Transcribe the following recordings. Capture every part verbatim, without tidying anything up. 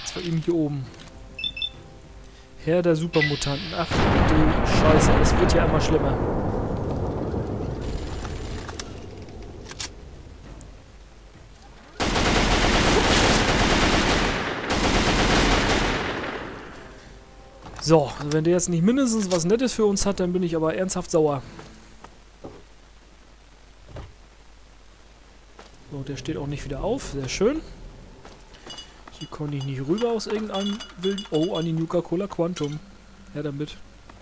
Nichts von ihm hier oben. Herr der Supermutanten. Ach du Scheiße, es wird ja immer schlimmer. So, also wenn der jetzt nicht mindestens was Nettes für uns hat, dann bin ich aber ernsthaft sauer. So, der steht auch nicht wieder auf. Sehr schön. Hier konnte ich nicht rüber aus irgendeinem wilden... Oh, an die Nuka-Cola Quantum. Ja, damit.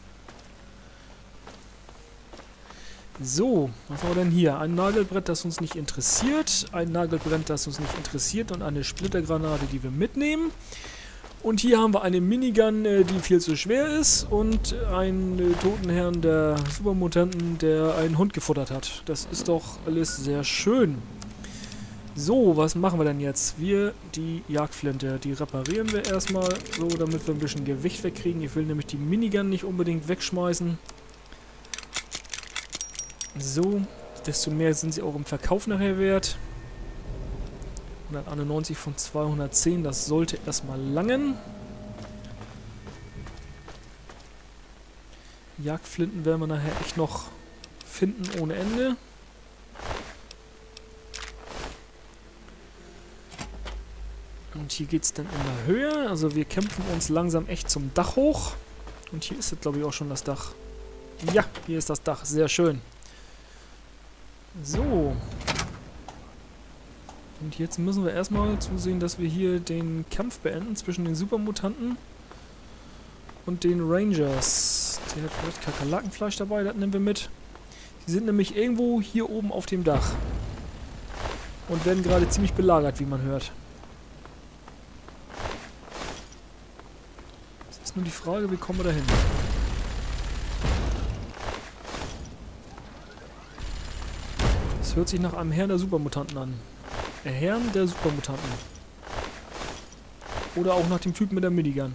So, was haben wir denn hier? Ein Nagelbrett, das uns nicht interessiert. Ein Nagelbrett, das uns nicht interessiert. Und eine Splittergranate, die wir mitnehmen. Und hier haben wir eine Minigun, die viel zu schwer ist. Und einen toten Herrn der Supermutanten, der einen Hund gefuttert hat. Das ist doch alles sehr schön. So, was machen wir denn jetzt? Wir, die Jagdflinte, die reparieren wir erstmal, so damit wir ein bisschen Gewicht wegkriegen. Ich will nämlich die Minigun nicht unbedingt wegschmeißen. So, desto mehr sind sie auch im Verkauf nachher wert. hunderteinundneunzig von zweihundertzehn, das sollte erstmal langen. Jagdflinten werden wir nachher echt noch finden ohne Ende. Und hier geht es dann immer höher. Also wir kämpfen uns langsam echt zum Dach hoch. Und hier ist es, glaube ich, auch schon das Dach. Ja, hier ist das Dach. Sehr schön. So. Und jetzt müssen wir erstmal zusehen, dass wir hier den Kampf beenden zwischen den Supermutanten und den Rangers. Der hat vielleicht Kakerlakenfleisch dabei, das nehmen wir mit. Die sind nämlich irgendwo hier oben auf dem Dach. Und werden gerade ziemlich belagert, wie man hört. Ist nur die Frage, wie kommen wir da hin? Das hört sich nach einem Herrn der Supermutanten an. Der Herrn der Supermutanten. Oder auch nach dem Typen mit der Minigun.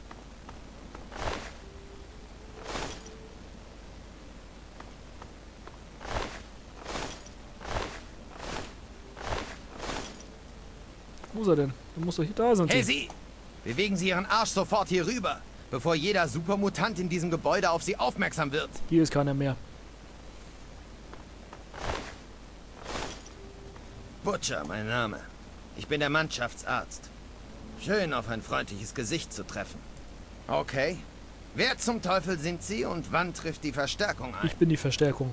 Wo ist er denn? Der muss doch hier da sein. Hey Sie! Bewegen Sie Ihren Arsch sofort hier rüber, bevor jeder Supermutant in diesem Gebäude auf Sie aufmerksam wird. Hier ist keiner mehr. Butcher, mein Name. Ich bin der Mannschaftsarzt. Schön, auf ein freundliches Gesicht zu treffen. Okay. Wer zum Teufel sind Sie und wann trifft die Verstärkung ein? Ich bin die Verstärkung.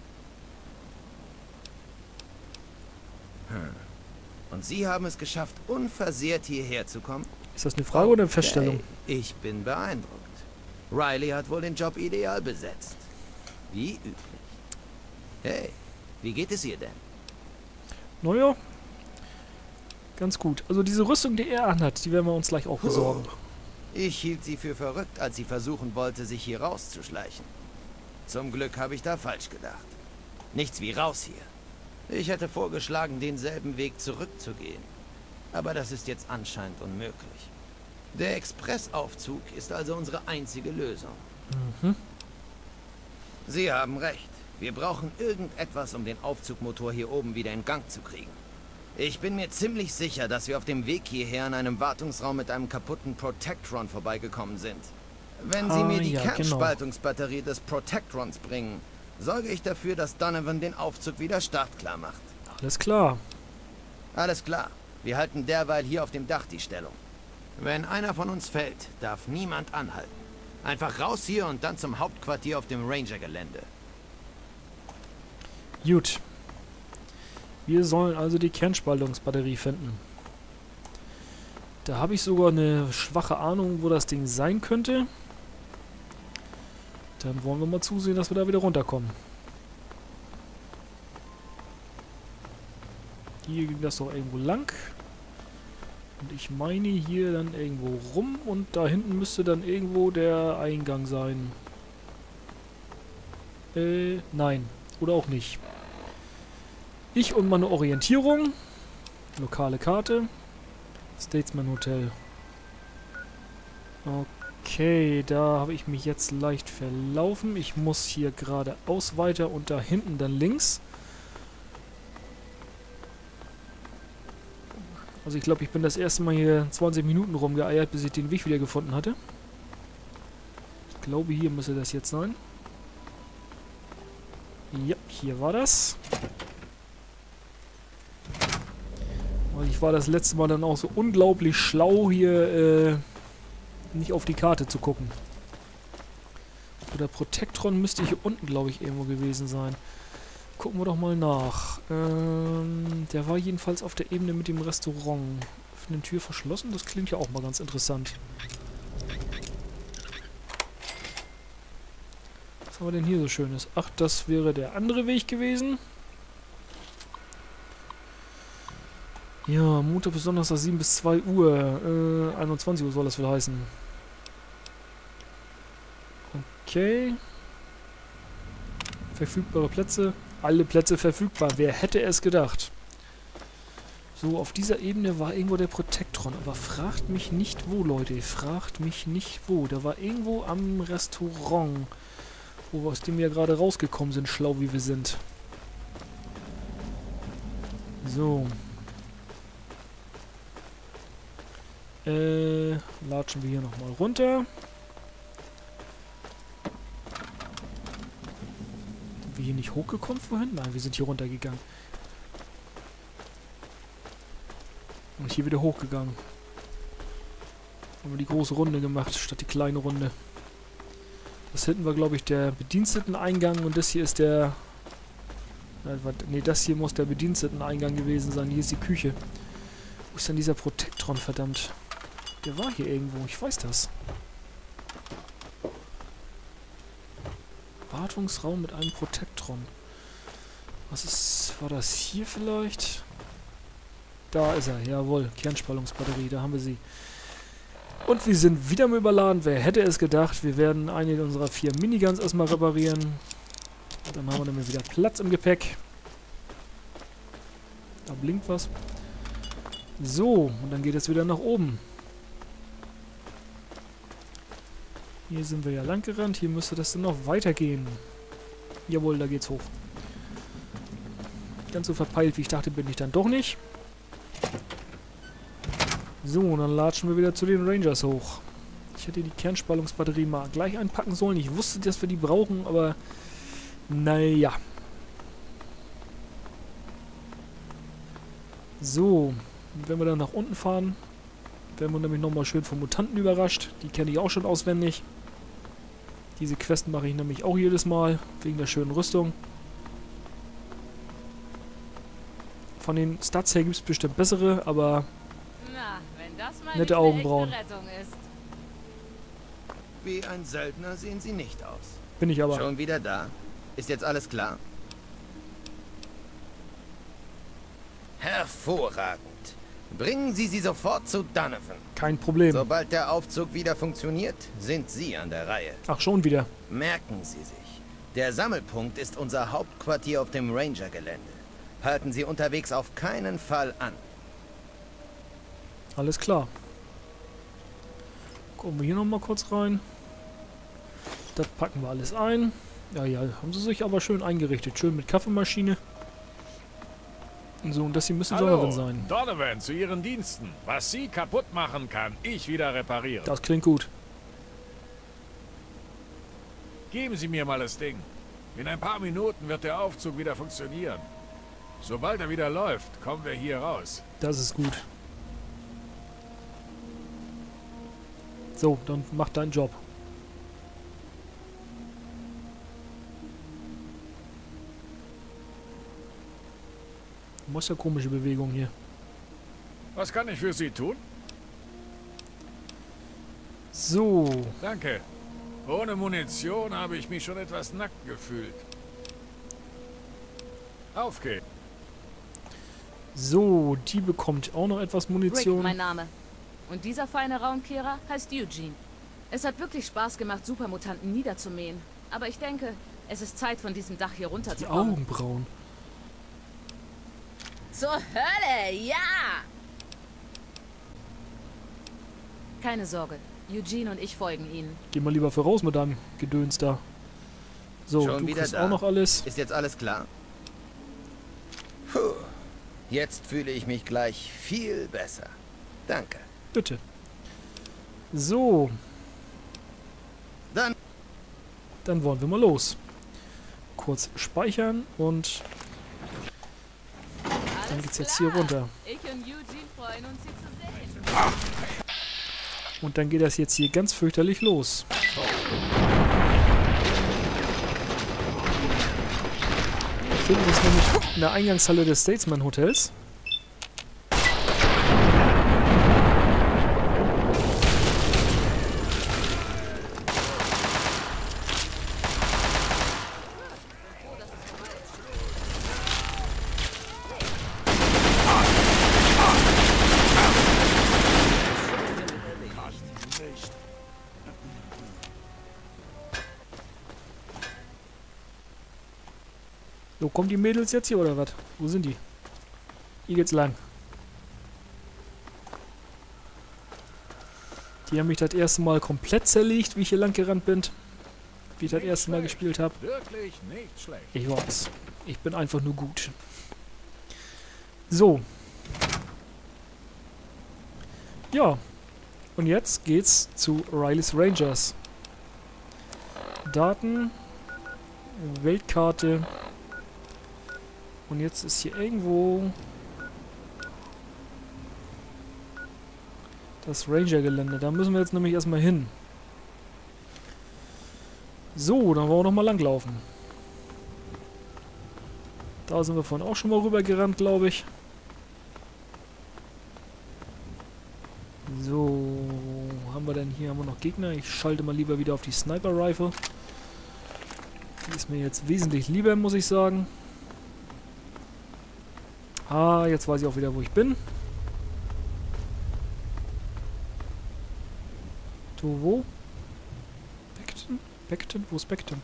Hm. Und Sie haben es geschafft, unversehrt hierher zu kommen? Ist das eine Frage oder eine Feststellung? Okay. Ich bin beeindruckt. Riley hat wohl den Job ideal besetzt. Wie üblich. Hey, wie geht es ihr denn? Naja, ganz gut. Also diese Rüstung, die er anhat, die werden wir uns gleich auch besorgen. Ich hielt sie für verrückt, als sie versuchen wollte, sich hier rauszuschleichen. Zum Glück habe ich da falsch gedacht. Nichts wie raus hier. Ich hätte vorgeschlagen, denselben Weg zurückzugehen. Aber das ist jetzt anscheinend unmöglich. Der Expressaufzug ist also unsere einzige Lösung. Mhm. Sie haben recht. Wir brauchen irgendetwas, um den Aufzugmotor hier oben wieder in Gang zu kriegen. Ich bin mir ziemlich sicher, dass wir auf dem Weg hierher in einem Wartungsraum mit einem kaputten Protectron vorbeigekommen sind. Wenn Sie Ah, mir die ja, Kernspaltungsbatterie des Protectrons bringen, sorge ich dafür, dass Donovan den Aufzug wieder startklar macht. Alles klar. Alles klar. Wir halten derweil hier auf dem Dach die Stellung. Wenn einer von uns fällt, darf niemand anhalten. Einfach raus hier und dann zum Hauptquartier auf dem Ranger-Gelände. Gut. Wir sollen also die Kernspaltungsbatterie finden. Da habe ich sogar eine schwache Ahnung, wo das Ding sein könnte. Dann wollen wir mal zusehen, dass wir da wieder runterkommen. Hier ging das doch irgendwo lang. Und ich meine hier dann irgendwo rum. Und da hinten müsste dann irgendwo der Eingang sein. Äh, nein. Oder auch nicht. Ich und meine Orientierung. Lokale Karte. Statesman Hotel. Okay, da habe ich mich jetzt leicht verlaufen. Ich muss hier geradeaus weiter und da hinten dann links. Also ich glaube, ich bin das erste Mal hier zwanzig Minuten rumgeeiert, bis ich den Weg wieder gefunden hatte. Ich glaube, hier müsste das jetzt sein. Ja, hier war das. Und ich war das letzte Mal dann auch so unglaublich schlau, hier äh, nicht auf die Karte zu gucken. Oder Protektron müsste hier unten, glaube ich, irgendwo gewesen sein. Gucken wir doch mal nach. Ähm, der war jedenfalls auf der Ebene mit dem Restaurant. Öffnen Tür verschlossen, das klingt ja auch mal ganz interessant. Was haben wir denn hier so Schönes? Ach, das wäre der andere Weg gewesen. Ja, Montag bis Donnerstag sieben bis zwei Uhr. Äh, einundzwanzig Uhr soll das wohl heißen. Okay. Verfügbare Plätze. Alle Plätze verfügbar. Wer hätte es gedacht? So, auf dieser Ebene war irgendwo der Protektron. Aber fragt mich nicht wo, Leute. Fragt mich nicht wo. Der war irgendwo am Restaurant. Wo wir aus dem wir gerade rausgekommen sind, schlau wie wir sind. So. Äh, latschen wir hier nochmal runter. Sind wir hier nicht hochgekommen vorhin? Nein, wir sind hier runtergegangen. Und hier wieder hochgegangen. Haben wir die große Runde gemacht, statt die kleine Runde. Das hinten war, glaube ich, der Bediensteteneingang und das hier ist der... Ne, das hier muss der Bediensteteneingang gewesen sein. Hier ist die Küche. Wo ist denn dieser Protektron, verdammt? Der war hier irgendwo, ich weiß das. Wartungsraum mit einem Protektron. Was ist... War das hier vielleicht? Da ist er, jawohl. Kernspannungsbatterie, da haben wir sie. Und wir sind wieder mal überladen. Wer hätte es gedacht? Wir werden eine unserer vier Miniguns erstmal reparieren. Dann haben wir nämlich wieder Platz im Gepäck. Da blinkt was. So, und dann geht es wieder nach oben. Hier sind wir ja lang gerannt. Hier müsste das dann noch weitergehen. Jawohl, da geht's hoch. Ganz so verpeilt, wie ich dachte, bin ich dann doch nicht. So, und dann latschen wir wieder zu den Rangers hoch. Ich hätte die Kernspannungsbatterie mal gleich einpacken sollen. Ich wusste, dass wir die brauchen, aber naja. So, wenn wir dann nach unten fahren, werden wir nämlich nochmal schön von Mutanten überrascht. Die kenne ich auch schon auswendig. Diese Questen mache ich nämlich auch jedes Mal, wegen der schönen Rüstung. Von den Stats her gibt es bestimmt bessere, aber Na, wenn das mal nette nicht Augenbrauen. eine echte Rettung ist. Wie ein Söldner sehen Sie nicht aus. Bin ich aber. Schon wieder da. Ist jetzt alles klar? Hervorragend. Bringen Sie sie sofort zu Donovan. Kein Problem. Sobald der Aufzug wieder funktioniert, sind Sie an der Reihe. Ach, schon wieder. Merken Sie sich, der Sammelpunkt ist unser Hauptquartier auf dem Ranger-Gelände. Halten Sie unterwegs auf keinen Fall an. Alles klar. Gucken wir hier nochmal kurz rein. Das packen wir alles ein. Ja, ja, haben sie sich aber schön eingerichtet. Schön mit Kaffeemaschine. So, und das hier müsste Donovan sein. Donovan, zu Ihren Diensten. Was Sie kaputt machen, kann ich wieder reparieren. Das klingt gut. Geben Sie mir mal das Ding. In ein paar Minuten wird der Aufzug wieder funktionieren. Sobald er wieder läuft, kommen wir hier raus. Das ist gut. So, dann mach deinen Job. Du machst ja komische Bewegungen hier. Was kann ich für Sie tun? So. Danke. Ohne Munition habe ich mich schon etwas nackt gefühlt. Auf geht's. So, die bekommt auch noch etwas Munition. Rick, mein Name. Und dieser feine Raumkehrer heißt Eugene. Es hat wirklich Spaß gemacht, Supermutanten niederzumähen. Aber ich denke, es ist Zeit, von diesem Dach hier Die runterzukommen. Augenbrauen. Zur Hölle, ja! Keine Sorge, Eugene und ich folgen Ihnen. Geh mal lieber voraus mit deinem Gedöns da. So, Schon du wieder kriegst da. auch noch alles. Ist jetzt alles klar? Puh. Jetzt fühle ich mich gleich viel besser. Danke. Bitte. So. Dann. Dann wollen wir mal los. Kurz speichern und dann geht's jetzt hier runter. Ich und Eugene freuen uns, Sie zu sehen. Und dann geht das jetzt hier ganz fürchterlich los. Wir befinden uns nämlich in der Eingangshalle des Statesman Hotels. So, kommen die Mädels jetzt hier oder was? Wo sind die? Hier geht's lang. Die haben mich das erste Mal komplett zerlegt, wie ich hier lang gerannt bin. Wie ich das erste Mal gespielt habe. Wirklich nicht schlecht. Ich weiß. Ich bin einfach nur gut. So. Ja. Und jetzt geht's zu Riley's Rangers. Daten. Weltkarte. Und jetzt ist hier irgendwo das Ranger-Gelände. Da müssen wir jetzt nämlich erstmal hin. So, dann wollen wir nochmal langlaufen. Da sind wir vorhin auch schon mal rüber gerannt, glaube ich. So, haben wir denn hier haben wir noch Gegner? Ich schalte mal lieber wieder auf die Sniper-Rifle. Die ist mir jetzt wesentlich lieber, muss ich sagen. Ah, jetzt weiß ich auch wieder, wo ich bin. Du, wo? Beckton? Beckton? Wo ist Beckton?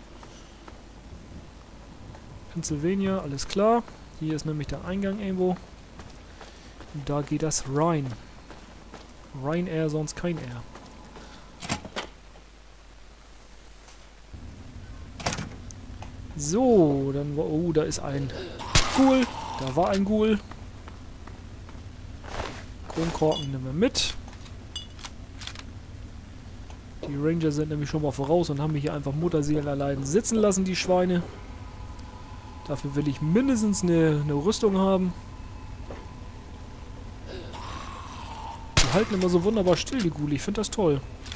Pennsylvania, alles klar. Hier ist nämlich der Eingang irgendwo. Und da geht das Rhine. Ryanair, sonst kein Air. So, dann war... Oh, da ist ein Ghoul. Da war ein Ghoul. Kronkorken nehmen wir mit. Die Ranger sind nämlich schon mal voraus und haben mich hier einfach Mutterseelen allein sitzen lassen, die Schweine. Dafür will ich mindestens eine, eine Rüstung haben. Die halten immer so wunderbar still, die Ghoul. Ich finde das toll.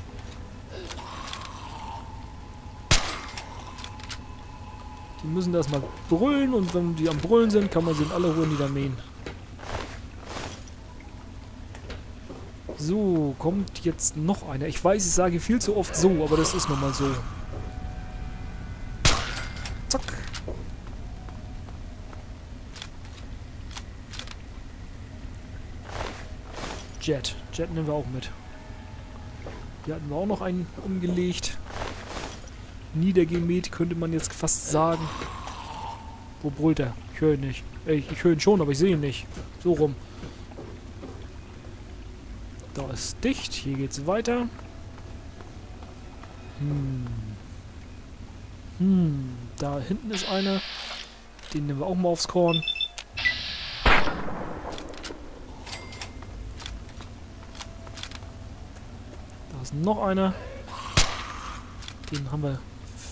Die müssen das mal brüllen und wenn die am Brüllen sind, kann man sie in aller Ruhe niedermähen. So, kommt jetzt noch einer. Ich weiß, ich sage viel zu oft so, aber das ist nun mal so. Zack. Jet. Jet nehmen wir auch mit. Hier hatten wir auch noch einen umgelegt. Niedergemäht, könnte man jetzt fast sagen. Wo brüllt er? Ich höre ihn nicht. Ey, ich höre ihn schon, aber ich sehe ihn nicht. So rum. Da ist dicht. Hier geht's weiter. Hm. Hm. Da hinten ist einer. Den nehmen wir auch mal aufs Korn. Da ist noch einer. Den haben wir...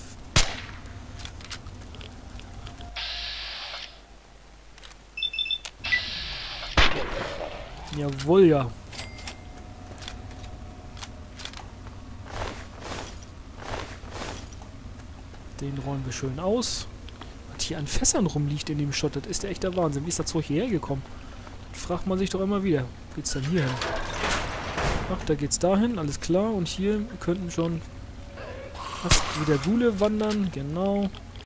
Jawohl, ja. Den räumen wir schön aus. Was hier an Fässern rumliegt in dem Schott, das ist ja echt der Wahnsinn. Wie ist das Zeug hierher gekommen? Das fragt man sich doch immer wieder. Wo geht's dann hier hin? Ach, da geht's dahin, alles klar. Und hier könnten schon fast wieder Ghule wandern, genau.